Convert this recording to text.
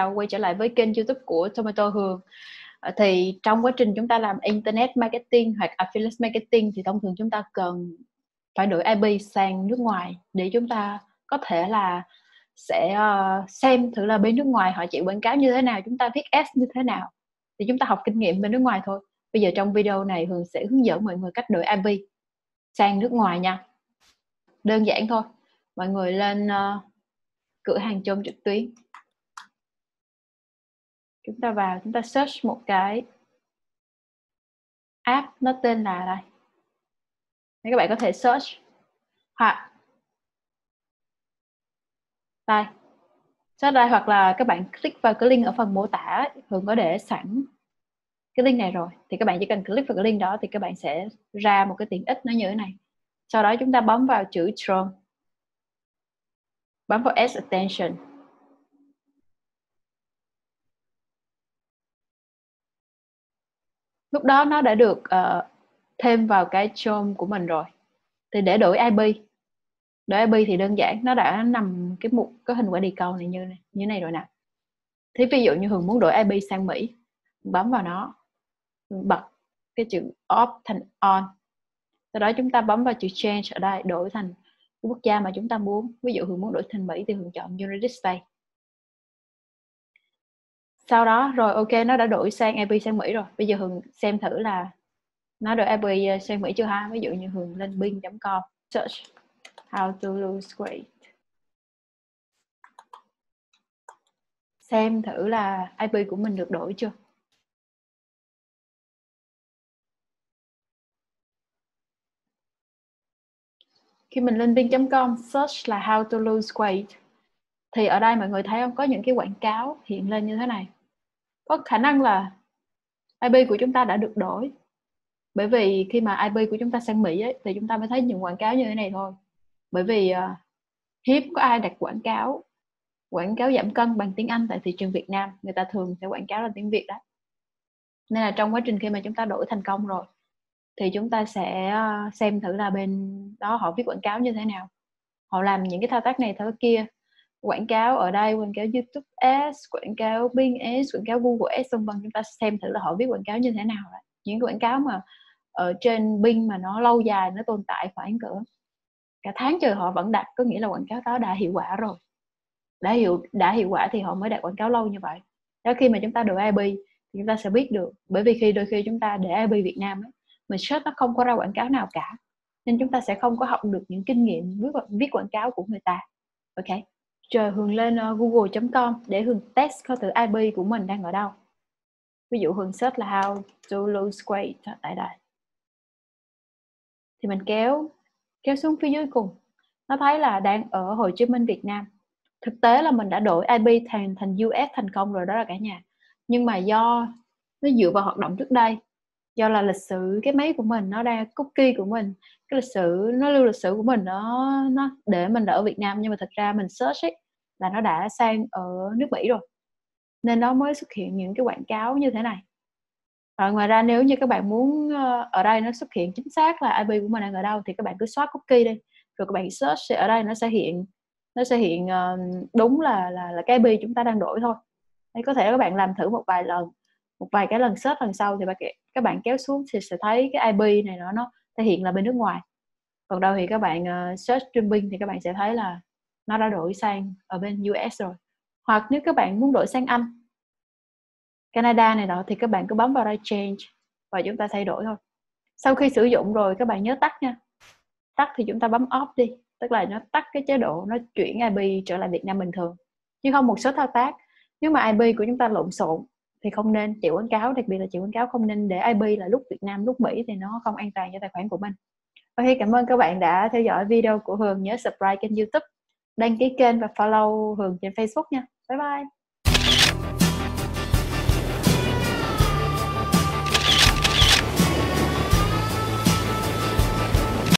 chào, quay trở lại với kênh YouTube của Tomato Hường. Thì trong quá trình chúng ta làm Internet Marketing hoặc Affiliate Marketing thì thông thường chúng ta cần phải đổi IP sang nước ngoài để chúng ta có thể là sẽ xem thử là bên nước ngoài họ chạy quảng cáo như thế nào, chúng ta viết ads như thế nào. Thì chúng ta học kinh nghiệm bên nước ngoài thôi. Bây giờ trong video này Hường sẽ hướng dẫn mọi người cách đổi IP sang nước ngoài nha. Đơn giản thôi. Mọi người lên cửa hàng chôm trực tuyến. Chúng ta vào, chúng ta search một cái app nó tên là đây. Nên các bạn có thể search hoặc đây, search đây, hoặc là các bạn click vào cái link ở phần mô tả. Hường có để sẵn cái link này rồi, thì các bạn chỉ cần click vào cái link đó thì các bạn sẽ ra một cái tiện ích nó như thế này. Sau đó chúng ta bấm vào chữ Chrome, bấm vào Add Extension. Lúc đó nó đã được thêm vào cái Chrome của mình rồi. Thì để đổi IP thì đơn giản, nó đã nằm cái mục có hình quả địa cầu này như này rồi nè. Thì ví dụ như Hường muốn đổi IP sang Mỹ, bấm vào nó, bật cái chữ off thành on. Sau đó chúng ta bấm vào chữ change ở đây, đổi thành cái quốc gia mà chúng ta muốn. Ví dụ Hường muốn đổi thành Mỹ thì Hường chọn United States. Sau đó rồi ok, nó đã đổi sang IP sang Mỹ rồi. Bây giờ Hường xem thử là nó đổi IP sang Mỹ chưa ha. Ví dụ như Hường lên bing.com search how to lose weight, xem thử là IP của mình được đổi chưa. Khi mình lên bing.com search là how to lose weight thì ở đây mọi người thấy không, có những cái quảng cáo hiện lên như thế này. Có khả năng là IP của chúng ta đã được đổi. Bởi vì khi mà IP của chúng ta sang Mỹ ấy, thì chúng ta mới thấy những quảng cáo như thế này thôi. Bởi vì hiếm có ai đặt quảng cáo giảm cân bằng tiếng Anh tại thị trường Việt Nam. Người ta thường sẽ quảng cáo là tiếng Việt đó. Nên là trong quá trình khi mà chúng ta đổi thành công rồi thì chúng ta sẽ xem thử là bên đó họ viết quảng cáo như thế nào. Họ làm những cái thao tác này thao tác kia. Quảng cáo ở đây, quảng cáo YouTube Ads, quảng cáo Bing Ads, quảng cáo Google Ads, vân vân. Chúng ta xem thử là họ viết quảng cáo như thế nào. Những quảng cáo mà ở trên Bing mà nó lâu dài, nó tồn tại khoảng cỡ cả tháng trời họ vẫn đặt, có nghĩa là quảng cáo đó đã hiệu quả rồi. Đã hiệu quả thì họ mới đặt quảng cáo lâu như vậy. Đó, khi mà chúng ta đổi IP thì chúng ta sẽ biết được. Bởi vì đôi khi chúng ta để IP Việt Nam ấy, mình search nó không có ra quảng cáo nào cả, nên chúng ta sẽ không có học được những kinh nghiệm viết quảng cáo của người ta. Ok, chờ Hường lên google.com để Hường test coi thử IP của mình đang ở đâu. Ví dụ Hường search là how to lose weight tại đây, thì mình kéo xuống phía dưới cùng, nó thấy là đang ở Hồ Chí Minh, Việt Nam. Thực tế là mình đã đổi IP thành US thành công rồi đó là cả nhà. Nhưng mà do nó dựa vào hoạt động trước đây, do là lịch sử cái máy của mình nó đang cookie của mình, cái lịch sử nó lưu lịch sử của mình nó để mình ở Việt Nam, nhưng mà thật ra mình search ấy là nó đã sang ở nước Mỹ rồi, nên nó mới xuất hiện những cái quảng cáo như thế này. Và ngoài ra nếu như các bạn muốn ở đây nó xuất hiện chính xác là IP của mình đang ở đâu thì các bạn cứ xóa cookie đi, rồi các bạn search ở đây nó sẽ hiện đúng là cái IP chúng ta đang đổi thôi. Đấy, có thể các bạn làm thử một vài cái lần search lần sau thì các bạn kéo xuống thì sẽ thấy cái IP này nó thể hiện là bên nước ngoài. Còn đâu thì các bạn search trên Bing thì các bạn sẽ thấy là nó đã đổi sang ở bên US rồi. Hoặc nếu các bạn muốn đổi sang Anh, Canada này đó thì các bạn cứ bấm vào đây change và chúng ta thay đổi thôi. Sau khi sử dụng rồi các bạn nhớ tắt nha. Tắt thì chúng ta bấm off đi, tức là nó tắt cái chế độ, nó chuyển IP trở lại Việt Nam bình thường. Nhưng không một số thao tác, nếu mà IP của chúng ta lộn xộn thì không nên chạy quảng cáo, đặc biệt là chạy quảng cáo không nên để IP là lúc Việt Nam lúc Mỹ, thì nó không an toàn cho tài khoản của mình. Ok, cảm ơn các bạn đã theo dõi video của Hường. Nhớ subscribe kênh YouTube, đăng ký kênh và follow Hường trên Facebook nha. Bye bye.